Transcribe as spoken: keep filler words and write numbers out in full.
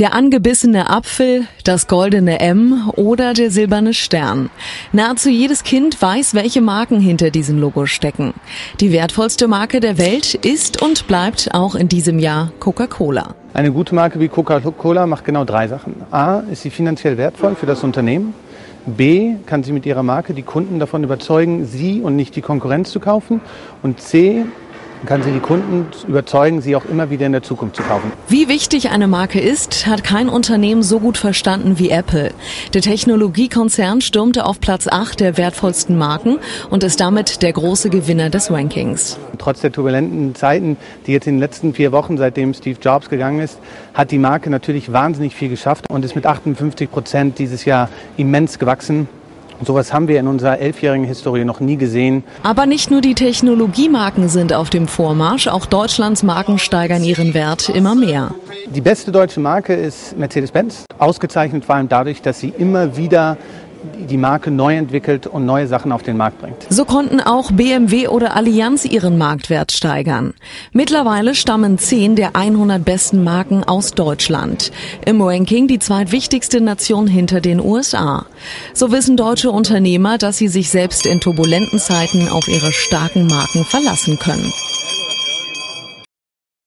Der angebissene Apfel, das goldene M oder der silberne Stern. Nahezu jedes Kind weiß, welche Marken hinter diesem Logo stecken. Die wertvollste Marke der Welt ist und bleibt auch in diesem Jahr Coca-Cola. Eine gute Marke wie Coca-Cola macht genau drei Sachen. A, ist sie finanziell wertvoll für das Unternehmen. B, kann sie mit ihrer Marke die Kunden davon überzeugen, sie und nicht die Konkurrenz zu kaufen. Und C, kann sie die Kunden überzeugen, sie auch immer wieder in der Zukunft zu kaufen. Wie wichtig eine Marke ist, hat kein Unternehmen so gut verstanden wie Apple. Der Technologiekonzern stürmte auf Platz acht der wertvollsten Marken und ist damit der große Gewinner des Rankings. Trotz der turbulenten Zeiten, die jetzt in den letzten vier Wochen, seitdem Steve Jobs gegangen ist, hat die Marke natürlich wahnsinnig viel geschafft und ist mit achtundfünfzig Prozent dieses Jahr immens gewachsen. Sowas haben wir in unserer elfjährigen Historie noch nie gesehen. Aber nicht nur die Technologiemarken sind auf dem Vormarsch, auch Deutschlands Marken steigern ihren Wert immer mehr. Die beste deutsche Marke ist Mercedes-Benz, ausgezeichnet vor allem dadurch, dass sie immer wieder die Marke neu entwickelt und neue Sachen auf den Markt bringt. So konnten auch B M W oder Allianz ihren Marktwert steigern. Mittlerweile stammen zehn der hundert besten Marken aus Deutschland. Im Ranking die zweitwichtigste Nation hinter den U S A. So wissen deutsche Unternehmer, dass sie sich selbst in turbulenten Zeiten auf ihre starken Marken verlassen können.